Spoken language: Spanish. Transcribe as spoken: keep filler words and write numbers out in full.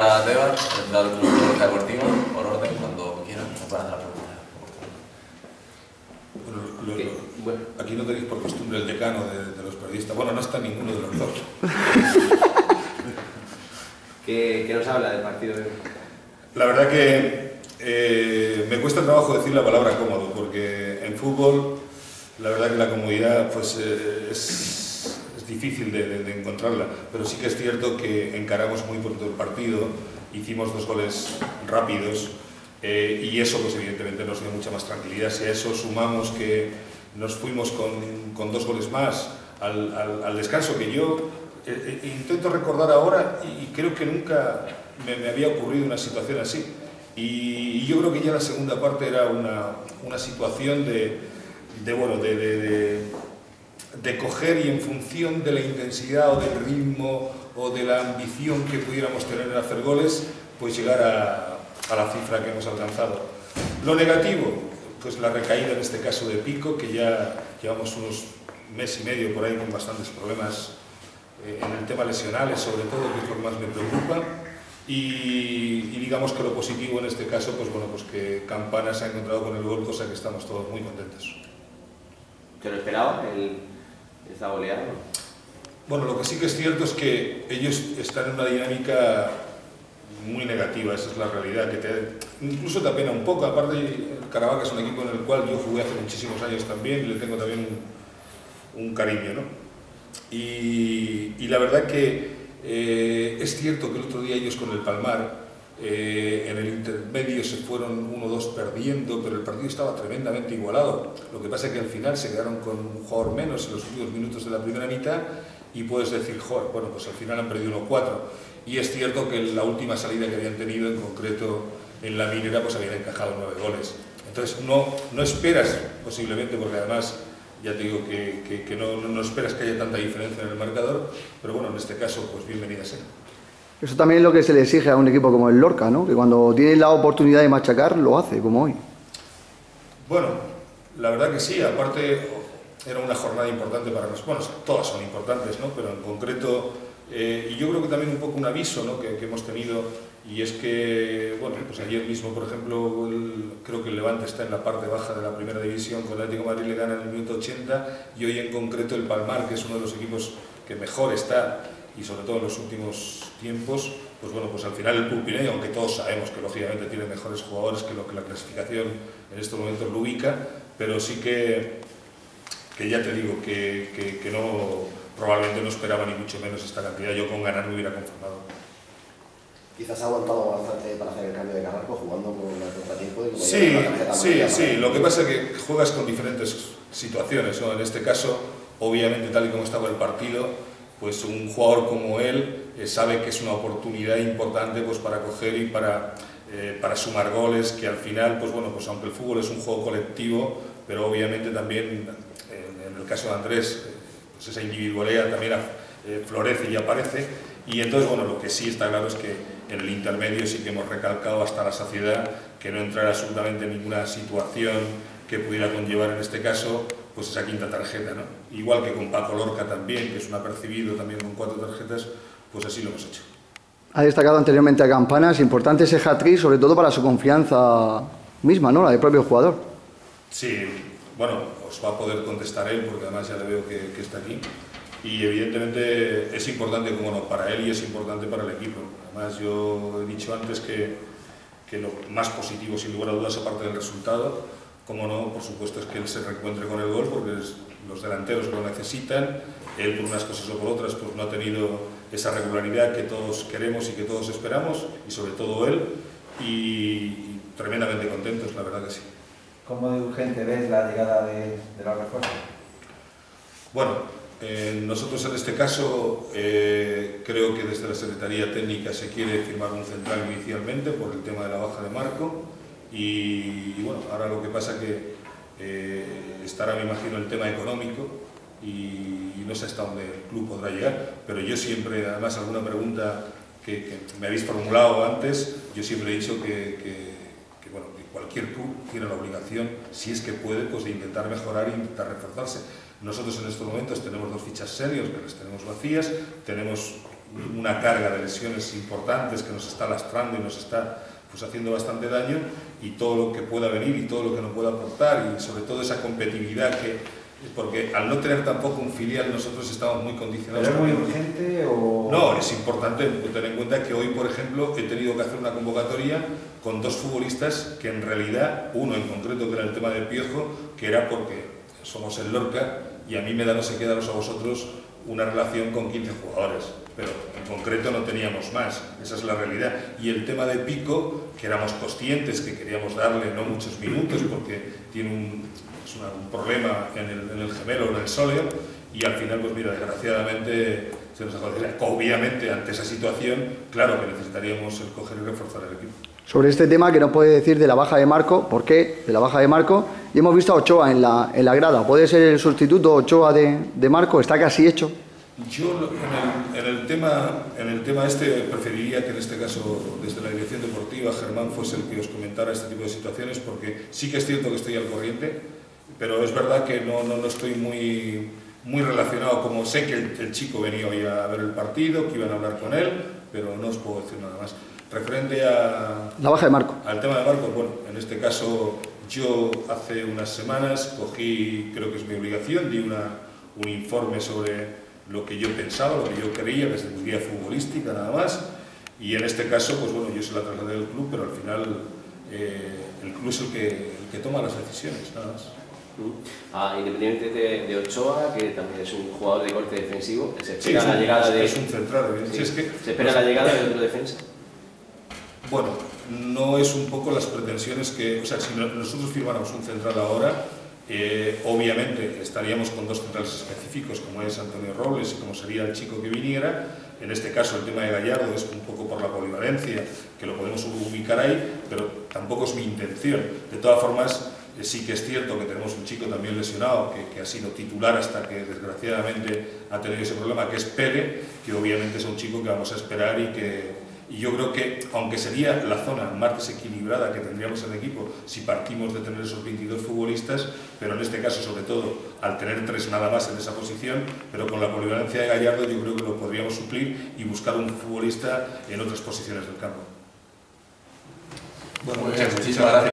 A Tebas, entrenador del Club Borja Deportiva, por orden, cuando quieran, me pueden hacer la pregunta. Bueno, lo, lo, bueno, aquí no tenéis por costumbre el decano de, de los periodistas. Bueno, no está ninguno de los dos. ¿Qué, ¿Qué nos habla del partido de hoy? La verdad que eh, me cuesta trabajo decir la palabra cómodo, porque en fútbol la verdad que la comodidad pues, eh, es, es difícil de, de, de encontrarla, pero sí que es cierto que encaramos muy pronto el partido, hicimos dos goles rápidos, eh, y eso pues evidentemente nos dio mucha más tranquilidad. Si a eso sumamos que nos fuimos con, con dos goles más al, al, al descanso, que yo eh, eh, intento recordar ahora y, y creo que nunca me, me había ocurrido una situación así, y, y yo creo que ya la segunda parte era una, una situación de, de, bueno, de, de, de, de coger, y en función de la intensidad o del ritmo o de la ambición que pudiéramos tener en hacer goles, pues llegar a a la cifra que hemos alcanzado. Lo negativo, pues la recaída en este caso de Pico, que ya llevamos unos mes y medio por ahí con bastantes problemas eh, en el tema lesionales, sobre todo, que es lo que más me preocupa, y, y digamos que lo positivo en este caso, pues bueno, pues que Campana se ha encontrado con el gol, cosa que estamos todos muy contentos. ¿Te lo esperaba el, esta goleada? Bueno, lo que sí que es cierto es que ellos están en una dinámica muy negativa, esa es la realidad, que te, incluso te apena un poco. Aparte, el Caravaca es un equipo en el cual yo jugué hace muchísimos años también y le tengo también un, un cariño, ¿no? Y, y la verdad que eh, es cierto que el otro día ellos con el Palmar, eh, en el intermedio se fueron uno dos perdiendo, pero el partido estaba tremendamente igualado. Lo que pasa es que al final se quedaron con un jugador menos en los últimos minutos de la primera mitad y puedes decir, joder, bueno, pues al final han perdido uno cuatro. Y es cierto que la última salida que habían tenido, en concreto en la Minera, pues habían encajado nueve goles. Entonces no, no esperas, posiblemente, porque además ya te digo que, que, que no, no esperas que haya tanta diferencia en el marcador, pero bueno, en este caso, pues bienvenida sea. Eso también es lo que se le exige a un equipo como el Lorca, ¿no? Que cuando tiene la oportunidad de machacar, lo hace, como hoy. Bueno, la verdad que sí, aparte era una jornada importante para nosotros. Bueno, todas son importantes, ¿no? Pero en concreto, eh, y yo creo que también un poco un aviso, ¿no? que, que hemos tenido, y es que, bueno, pues ayer mismo, por ejemplo, el, creo que el Levante está en la parte baja de la primera división, con el Atlético de Madrid le gana en el minuto ochenta, y hoy en concreto el Palmar, que es uno de los equipos que mejor está, y sobre todo en los últimos tiempos, pues bueno, pues al final el Pulpineo, aunque todos sabemos que lógicamente tiene mejores jugadores que lo que la clasificación en estos momentos lo ubica, pero sí que, que ya te digo que, que, que no, probablemente no esperaba ni mucho menos esta cantidad. Yo con ganar me hubiera conformado. Quizás ha aguantado bastante para hacer el cambio de Carrasco jugando con el contratiempo. Y sí, sí, sí. Lo que pasa es que juegas con diferentes situaciones, ¿no? En este caso, obviamente, tal y como estaba el partido, pues un jugador como él eh, sabe que es una oportunidad importante pues, para coger y para, eh, para sumar goles, que al final, pues bueno, pues aunque el fútbol es un juego colectivo, pero obviamente también, eh, en el caso de Andrés, eh, pues esa individualidad también eh, florece y aparece, y entonces, bueno, lo que sí está claro es que en el intermedio sí que hemos recalcado hasta la saciedad que no entrara absolutamente ninguna situación que pudiera conllevar en este caso pues esa quinta tarjeta, ¿no? Igual que con Paco Lorca también, que es un apercibido también con cuatro tarjetas, pues así lo hemos hecho. Ha destacado anteriormente a Campana, es importante ese hat-trick, sobre todo para su confianza misma, ¿no? La del propio jugador. Sí, bueno, os va a poder contestar él, porque además ya le veo que, que está aquí. Y evidentemente es importante, como no, para él y es importante para el equipo. Además yo he dicho antes que, que lo más positivo, sin lugar a dudas, aparte del resultado, como no, por supuesto, es que él se reencuentre con el gol, porque es, los delanteros lo necesitan. Él, por unas cosas o por otras, pues no ha tenido esa regularidad que todos queremos y que todos esperamos, y sobre todo él, y, y tremendamente contentos, la verdad que sí. ¿Cómo de urgente ves la llegada de, de los refuerzos? Bueno, eh, nosotros en este caso eh, creo que desde la Secretaría Técnica se quiere firmar un central inicialmente por el tema de la baja de Marco, y, y bueno, ahora lo que pasa que eh, estará, me imagino, el tema económico, y, y no sé hasta dónde el club podrá llegar, pero yo siempre, además alguna pregunta que, que me habéis formulado antes, yo siempre he dicho que, que que bueno, que cualquier club tiene la obligación, si es que puede, pues de intentar mejorar e intentar reforzarse. Nosotros en estos momentos tenemos dos fichas seniors que las tenemos vacías, tenemos una carga de lesiones importantes que nos está lastrando y nos está pues, haciendo bastante daño, y todo lo que pueda venir y todo lo que nos pueda aportar, y sobre todo esa competitividad que... Porque al no tener tampoco un filial nosotros estamos muy condicionados. ¿Pero es muy urgente o...? No, es importante tener en cuenta que hoy, por ejemplo, he tenido que hacer una convocatoria con dos futbolistas que en realidad, uno en concreto que era el tema del Piojo, que era porque somos el Lorca y a mí me da no sé qué daros a vosotros una relación con quince jugadores, pero en concreto no teníamos más, esa es la realidad. Y el tema de Pico, que éramos conscientes que queríamos darle no muchos minutos porque tiene un, es una, un problema en el, en el gemelo, en el sóleo, y al final, pues mira, desgraciadamente se nos dejó decir. Obviamente, ante esa situación, claro que necesitaríamos el coger y reforzar el equipo. Sobre este tema, ¿qué nos puede decir de la baja de Marco? ¿Por qué de la baja de Marco? Y hemos visto a Ochoa en la, en la grada. ¿Puede ser el sustituto Ochoa de, de Marco? ¿Está casi hecho? Yo en el, en, el tema, en el tema este preferiría que en este caso desde la dirección deportiva Germán fuese el que os comentara este tipo de situaciones, porque sí que es cierto que estoy al corriente, pero es verdad que no, no, no estoy muy, muy relacionado, como sé que el, el chico venía hoy a ver el partido, que iban a hablar con él, pero no os puedo decir nada más. Referente a... La baja de Marco. Al tema de Marco, bueno, en este caso yo hace unas semanas cogí, creo que es mi obligación, di una, un informe sobre lo que yo pensaba, lo que yo creía desde mi guía futbolística nada más, y en este caso, pues bueno, yo se la trasladé del club, pero al final eh, el club es el que, el que toma las decisiones, nada más. Ah, independientemente de, de Ochoa, que también es un jugador de corte defensivo, se espera sí, la un, llegada de... es un central, sí, sí, es que, se espera pues, la llegada de otro defensa. Bueno, no es un poco las pretensiones que... O sea, si nosotros firmáramos un central ahora, eh, obviamente estaríamos con dos centrales específicos, como es Antonio Robles y como sería el chico que viniera. En este caso, el tema de Gallardo es un poco por la polivalencia, que lo podemos ubicar ahí, pero tampoco es mi intención. De todas formas, eh, sí que es cierto que tenemos un chico también lesionado, que, que ha sido titular hasta que desgraciadamente ha tenido ese problema, que es Pele, que obviamente es un chico que vamos a esperar y que... Y yo creo que, aunque sería la zona más desequilibrada que tendríamos en el equipo si partimos de tener esos veintidós futbolistas, pero en este caso, sobre todo, al tener tres nada más en esa posición, pero con la polivalencia de Gallardo, yo creo que lo podríamos suplir y buscar un futbolista en otras posiciones del campo. Bueno, muchas, muchísimas gracias.